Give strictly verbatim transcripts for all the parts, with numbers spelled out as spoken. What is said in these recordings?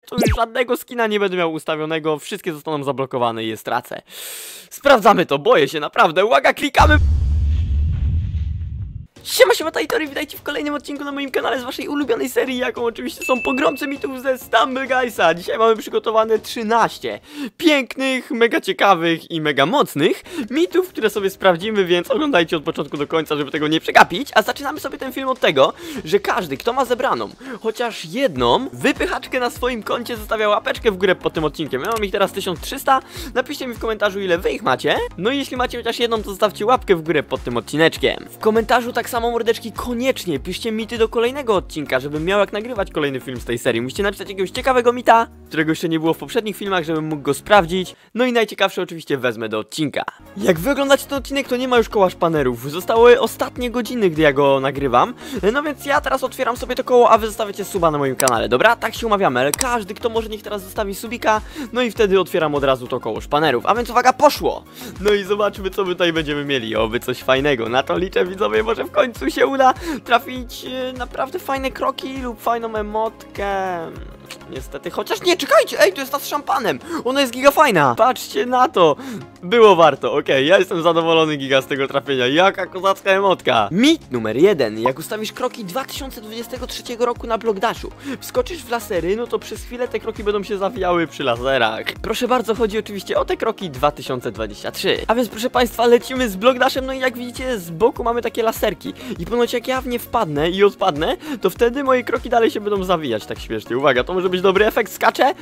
to już żadnego skina nie będę miał ustawionego, wszystkie zostaną zablokowane i je stracę. Sprawdzamy to, boję się naprawdę, uwaga, klikamy! Siema, siema, Tajtory, witajcie w kolejnym odcinku na moim kanale z waszej ulubionej serii, jaką oczywiście są pogromcy mitów ze Stumble Guysa. Dzisiaj mamy przygotowane trzynaście pięknych, mega ciekawych i mega mocnych mitów, które sobie sprawdzimy, więc oglądajcie od początku do końca, żeby tego nie przegapić. A zaczynamy sobie ten film od tego, że każdy, kto ma zebraną chociaż jedną wypychaczkę na swoim koncie, zostawia łapeczkę w górę pod tym odcinkiem. Ja mam ich teraz tysiąc trzysta, napiszcie mi w komentarzu, ile wy ich macie. No i jeśli macie chociaż jedną, to zostawcie łapkę w górę pod tym odcineczkiem. W komentarzu tak samo, mordeczki, koniecznie piszcie mity do kolejnego odcinka, żebym miał jak nagrywać kolejny film z tej serii. Musicie napisać jakiegoś ciekawego mita, którego jeszcze nie było w poprzednich filmach, żebym mógł go sprawdzić. No i najciekawsze oczywiście wezmę do odcinka. Jak wy oglądacie ten odcinek, to nie ma już koła szpanerów. Zostały ostatnie godziny, gdy ja go nagrywam. No więc ja teraz otwieram sobie to koło, a wy zostawiacie suba na moim kanale, dobra? Tak się umawiamy, ale każdy, kto może, niech teraz zostawi subika. No i wtedy otwieram od razu to koło szpanerów. A więc uwaga, poszło! No i zobaczmy, co my tutaj będziemy mieli. Oby coś fajnego. Na to liczę, widzowie, może w końcu się uda trafić yy, naprawdę fajne kroki lub fajną emotkę. Niestety, chociaż nie, czekajcie, ej, to jest ta z szampanem. Ona jest giga fajna. Patrzcie na to. Było warto, okej, okay, ja jestem zadowolony giga z tego trafienia. Jaka kozacka emotka. Mit numer jeden. Jak ustawisz kroki dwa tysiące dwudziestego trzeciego roku na Block Dashu, wskoczysz w lasery, no to przez chwilę te kroki będą się zawijały przy laserach. Proszę bardzo, chodzi oczywiście o te kroki dwa tysiące dwudziesty trzeci. A więc proszę państwa, lecimy z Block Dashem. No i jak widzicie, z boku mamy takie laserki. I ponoć jak ja w nie wpadnę i odpadnę, to wtedy moje kroki dalej się będą zawijać tak śmiesznie. Uwaga, to może być dobry efekt, skacze.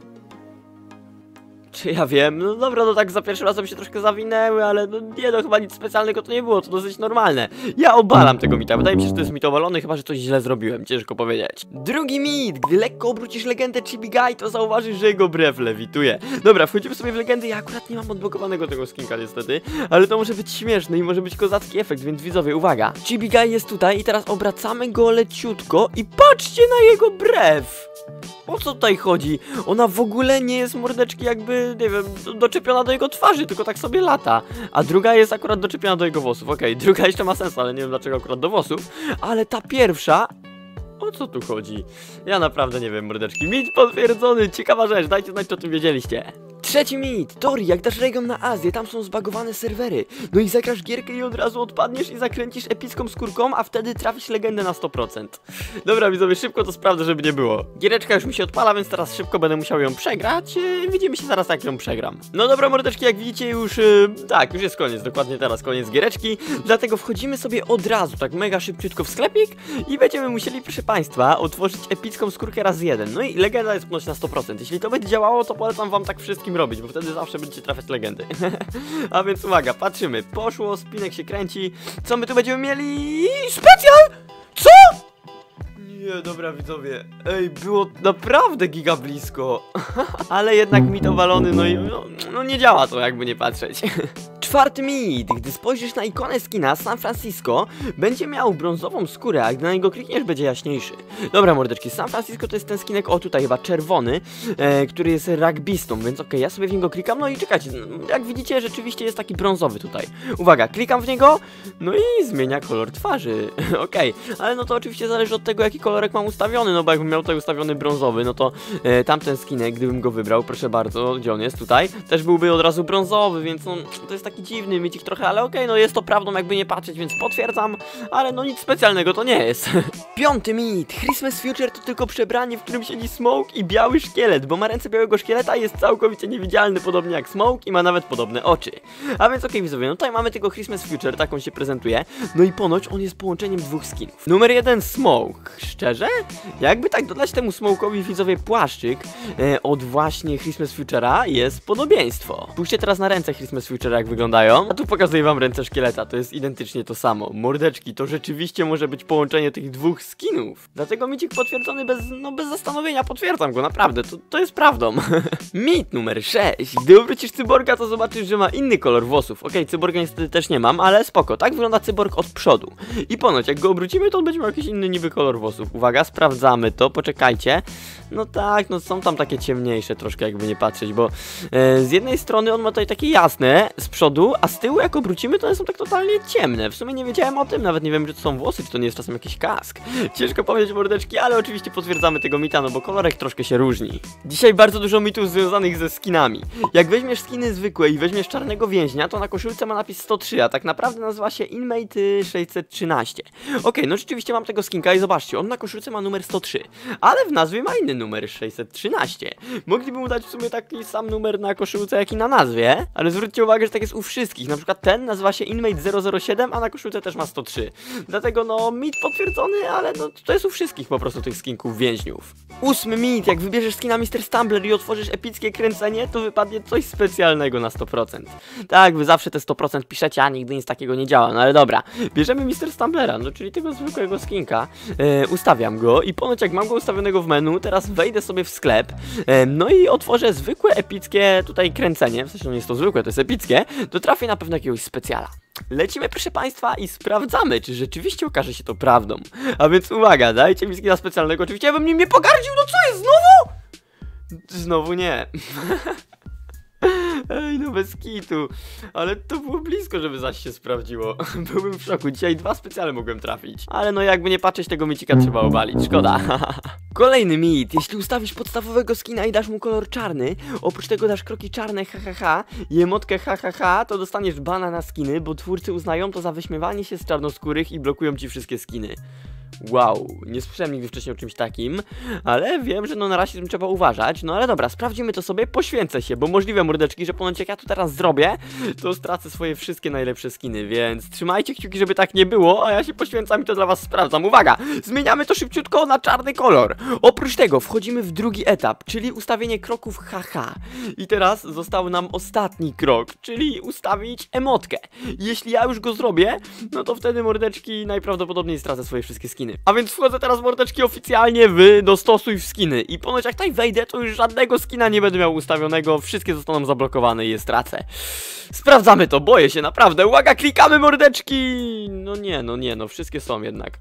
Czy ja wiem? No dobra, no tak za pierwszym razem się troszkę zawinęły, ale no nie, no chyba nic specjalnego to nie było, to dosyć normalne. Ja obalam tego mita, wydaje mi się, że to jest mit obalony, chyba że coś źle zrobiłem, ciężko powiedzieć. Drugi mit, gdy lekko obrócisz legendę Chibi Guy, to zauważysz, że jego brew lewituje. Dobra, wchodzimy sobie w legendy, ja akurat nie mam odblokowanego tego skinka niestety, ale to może być śmieszne i może być kozacki efekt, więc widzowie, uwaga. Chibi Guy jest tutaj i teraz obracamy go leciutko i patrzcie na jego brew. O co tutaj chodzi? Ona w ogóle nie jest, mordeczki, jakby, nie wiem, doczepiona do jego twarzy, tylko tak sobie lata. A druga jest akurat doczepiona do jego włosów. Okej, okay, druga jeszcze ma sens, ale nie wiem dlaczego akurat do włosów. Ale ta pierwsza... O co tu chodzi? Ja naprawdę nie wiem, mordeczki. Mit potwierdzony, ciekawa rzecz, dajcie znać, czy o tym wiedzieliście. Trzeci mit. Tori, jak dasz region na Azję, tam są zbagowane serwery. No i zagrasz gierkę i od razu odpadniesz i zakręcisz epicką skórką, a wtedy trafisz legendę na sto procent. Dobra, widzowie, szybko to sprawdzę, żeby nie było. Giereczka już mi się odpala, więc teraz szybko będę musiał ją przegrać. Yy, widzimy się zaraz, jak ją przegram. No dobra, mordeczki, jak widzicie już... Yy, tak, już jest koniec, dokładnie teraz koniec giereczki. Dlatego wchodzimy sobie od razu, tak mega szybciutko w sklepik i będziemy musieli, proszę państwa, otworzyć epicką skórkę raz jeden. No i legenda jest ponoć na sto procent. Jeśli to będzie działało, to polecam wam tak wszystkim robić, bo wtedy zawsze będziecie trafiać legendy. A więc uwaga, patrzymy. Poszło, spinek się kręci. Co my tu będziemy mieli? Specjal! Co? Nie, dobra, widzowie. Ej, było naprawdę giga blisko. Ale jednak mit owalony, no i no, no nie działa to, jakby nie patrzeć. Czwarty mit. Gdy spojrzysz na ikonę skina San Francisco, będzie miał brązową skórę, a gdy na niego klikniesz, będzie jaśniejszy. Dobra, mordeczki, San Francisco to jest ten skinek, o tutaj chyba czerwony, e, który jest rugbystą, więc okej, okay, ja sobie w niego klikam, no i czekajcie, jak widzicie, rzeczywiście jest taki brązowy tutaj. Uwaga, klikam w niego, no i zmienia kolor twarzy. Okej, okay, ale no to oczywiście zależy od tego, jaki kolorek mam ustawiony, no bo jakbym miał tutaj ustawiony brązowy, no to e, tamten skinek, gdybym go wybrał, proszę bardzo, gdzie on jest tutaj, też byłby od razu brązowy, więc no, to jest taki dziwny mit ich trochę, ale okej, okay, no jest to prawdą, jakby nie patrzeć, więc potwierdzam, ale no nic specjalnego to nie jest. Piąty mit. Christmas Future to tylko przebranie, w którym siedzi Smoke i biały szkielet, bo ma ręce białego szkieleta i jest całkowicie niewidzialny, podobnie jak Smoke i ma nawet podobne oczy. A więc okej, okay, widzowie, no tutaj mamy tego Christmas Future, tak on się prezentuje, no i ponoć on jest połączeniem dwóch skinów. Numer jeden, Smoke. Szczerze? Jakby tak dodać temu Smoke'owi, widzowie, płaszczyk e, od właśnie Christmas Future'a, jest podobieństwo. Spójrzcie teraz na ręce Christmas Future'a, jak wyglądają. A tu pokazuję wam ręce szkieleta, to jest identycznie to samo. Mordeczki, to rzeczywiście może być połączenie tych dwóch skinów. Dlatego micik potwierdzony bez, no bez zastanowienia, potwierdzam go, naprawdę, to, to jest prawdą. Mit numer sześć. Gdy obrócisz cyborga, to zobaczysz, że ma inny kolor włosów. Okej, okay, cyborga niestety też nie mam, ale spoko, tak wygląda cyborg od przodu. I ponoć, jak go obrócimy, to on będzie miał jakiś inny niby kolor włosów. Uwaga, sprawdzamy to, poczekajcie. No tak, no są tam takie ciemniejsze troszkę, jakby nie patrzeć, bo e, z jednej strony on ma tutaj takie jasne z przodu, a z tyłu jak obrócimy, to one są tak totalnie ciemne. W sumie nie wiedziałem o tym, nawet nie wiem, czy to są włosy, czy to nie jest czasem jakiś kask. Ciężko powiedzieć, mordeczki, ale oczywiście potwierdzamy tego mita, no bo kolorek troszkę się różni. Dzisiaj bardzo dużo mitów związanych ze skinami. Jak weźmiesz skiny zwykłe i weźmiesz czarnego więźnia, to na koszulce ma napis sto trzy, a tak naprawdę nazywa się Inmate sześćset trzynaście. Okej, okay, no rzeczywiście mam tego skinka i zobaczcie, on na koszulce ma numer sto trzy, ale w nazwie ma inny numer sześćset trzynaście. Mogliby mu dać w sumie taki sam numer na koszulce, jak i na nazwie, ale zwróćcie uwagę, że tak jest u wszystkich. Na przykład ten nazywa się Inmate zero zero siedem, a na koszulce też ma sto trzy. Dlatego no, mit potwierdzony, ale no to jest u wszystkich po prostu tych skinków więźniów. Ósmy mit, jak wybierzesz skina mister Stumbler i otworzysz epickie kręcenie, to wypadnie coś specjalnego na sto procent. Tak, wy zawsze te sto procent piszecie, a nigdy nic takiego nie działa, no ale dobra. Bierzemy mister Stumblera, no czyli tego zwykłego skinka, e, ustawiam go i ponoć jak mam go ustawionego w menu, teraz wejdę sobie w sklep, e, no i otworzę zwykłe epickie tutaj kręcenie, w sensie nie jest to zwykłe, to jest epickie, to trafię na pewno jakiegoś specjala. Lecimy, proszę państwa, i sprawdzamy, czy rzeczywiście okaże się to prawdą. A więc uwaga, dajcie mi skina specjalnego, oczywiście ja bym nim nie pogardził, no co jest, znowu? Znowu nie. Ej, no bez kitu. Ale to było blisko, żeby zaś się sprawdziło. Byłbym w szoku, dzisiaj dwa specjale mogłem trafić. Ale no jakby nie patrzeć, tego micika trzeba obalić, szkoda. Kolejny mit, jeśli ustawisz podstawowego skina i dasz mu kolor czarny, oprócz tego dasz kroki czarne hahaha i emotkę hahaha, to dostaniesz bana na skiny, bo twórcy uznają to za wyśmiewanie się z czarnoskórych i blokują ci wszystkie skiny. Wow, nie słyszałem nigdy wcześniej o czymś takim, ale wiem, że no na rasizm trzeba uważać. No ale dobra, sprawdzimy to sobie, poświęcę się, bo możliwe, mordeczki, że ponoć jak ja to teraz zrobię, to stracę swoje wszystkie najlepsze skiny, więc trzymajcie kciuki, żeby tak nie było, a ja się poświęcam i to dla was sprawdzam. Uwaga, zmieniamy to szybciutko na czarny kolor. Oprócz tego wchodzimy w drugi etap, czyli ustawienie kroków haha. I teraz został nam ostatni krok, czyli ustawić emotkę. Jeśli ja już go zrobię, no to wtedy, mordeczki, najprawdopodobniej stracę swoje wszystkie skiny. A więc wchodzę teraz, mordeczki, oficjalnie w dostosuj w skiny. I ponoć jak tutaj wejdę, to już żadnego skina nie będę miał ustawionego. Wszystkie zostaną zablokowane i je stracę. Sprawdzamy to, boję się naprawdę. Uwaga, klikamy, mordeczki. No nie, no nie, no wszystkie są jednak.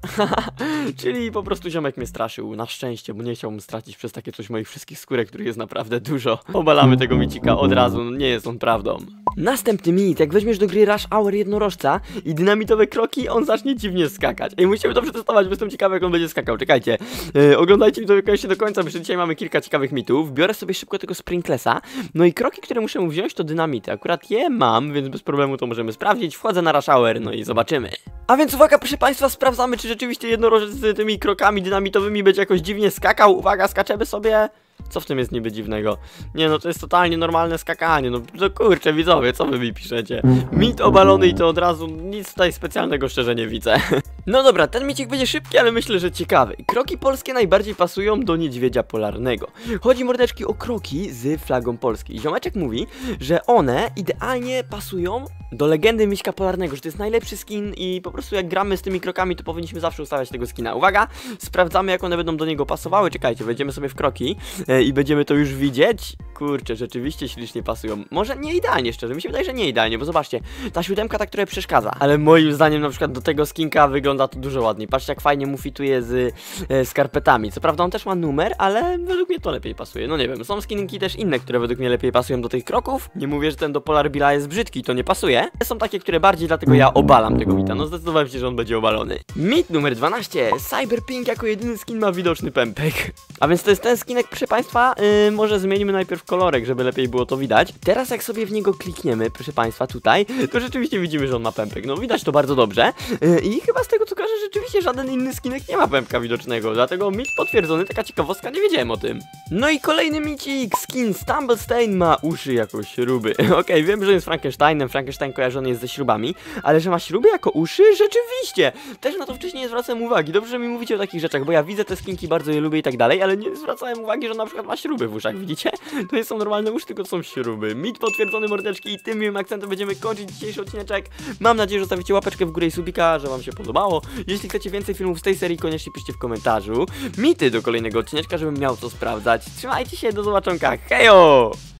Czyli po prostu ziomek mnie straszył. Na szczęście, bo nie chciałbym stracić przez takie coś moich wszystkich skórek, których jest naprawdę dużo. Obalamy tego micika od razu, no nie jest on prawdą. Następny mit, jak weźmiesz do gry Rush Hour jednorożca i dynamitowe kroki, on zacznie dziwnie skakać. Ej, musimy to przetestować, bo jestem ciekawy, jak on będzie skakał. Czekajcie, yy, oglądajcie mi to jeszcze do końca, bo jeszcze dzisiaj mamy kilka ciekawych mitów. Biorę sobie szybko tego Sprinklesa. No i kroki, które muszę mu wziąć, to dynamity. Akurat je mam, więc bez problemu to możemy sprawdzić. Wchodzę na Rush Hour, no i zobaczymy. A więc uwaga, proszę państwa, sprawdzamy, czy rzeczywiście jednorożec z tymi krokami dynamitowymi będzie jakoś dziwnie skakał. Uwaga, skaczemy sobie. Co w tym jest niby dziwnego? Nie no, to jest totalnie normalne skakanie, no, no kurczę, widzowie, co wy mi piszecie? Mit obalony i to od razu, nic tutaj specjalnego szczerze nie widzę. No dobra, ten micik będzie szybki, ale myślę, że ciekawy. Kroki polskie najbardziej pasują do niedźwiedzia polarnego. Chodzi, mordeczki, o kroki z flagą Polski. Ziomeczek mówi, że one idealnie pasują do legendy Miśka Polarnego, że to jest najlepszy skin i po prostu jak gramy z tymi krokami, to powinniśmy zawsze ustawiać tego skina. Uwaga, sprawdzamy, jak one będą do niego pasowały. Czekajcie, wejdziemy sobie w kroki e, i będziemy to już widzieć. Kurczę, rzeczywiście ślicznie pasują. Może nie idealnie, szczerze, mi się wydaje, że nie idealnie, bo zobaczcie, ta siódemka ta, która przeszkadza. Ale moim zdaniem na przykład do tego skinka wygląda to dużo ładniej. Patrzcie, jak fajnie mu fituje z e, skarpetami. Co prawda on też ma numer, ale według mnie to lepiej pasuje. No nie wiem, są skinki też inne, które według mnie lepiej pasują do tych kroków. Nie mówię, że ten do Polar Billa jest brzydki, to nie pasuje. Są takie, które bardziej, dlatego ja obalam tego mita. No zdecydowałem się, że on będzie obalony. Mit numer dwanaście. Cyberpink jako jedyny skin ma widoczny pępek. A więc to jest ten skinek, proszę państwa. Yy, może zmienimy najpierw kolorek, żeby lepiej było to widać. Teraz jak sobie w niego klikniemy, proszę państwa, tutaj, to rzeczywiście widzimy, że on ma pępek. No widać to bardzo dobrze. Yy, I chyba z tego co kojarzę, rzeczywiście żaden inny skinek nie ma pępka widocznego. Dlatego mit potwierdzony, taka ciekawostka, nie wiedziałem o tym. No i kolejny micik. Skin Stumblestein ma uszy jako śruby. Okej, okay, wiem, że jest Frankensteinem. Frankenstein kojarzony jest ze śrubami, ale że ma śruby jako uszy? Rzeczywiście! Też na to wcześniej nie zwracałem uwagi. Dobrze, że mi mówicie o takich rzeczach, bo ja widzę te skinki, bardzo je lubię i tak dalej, ale nie zwracałem uwagi, że na przykład ma śruby w uszach, widzicie? To nie są normalne uszy, tylko to są śruby. Mit potwierdzony, mordeczki, i tym miłym akcentem będziemy kończyć dzisiejszy odcineczek. Mam nadzieję, że zostawicie łapeczkę w górę i subika, że wam się podobało. Jeśli chcecie więcej filmów z tej serii, koniecznie piszcie w komentarzu mity do kolejnego odcineczka, żebym miał co sprawdzać. Trzymajcie się, do zobaczonka, hejo!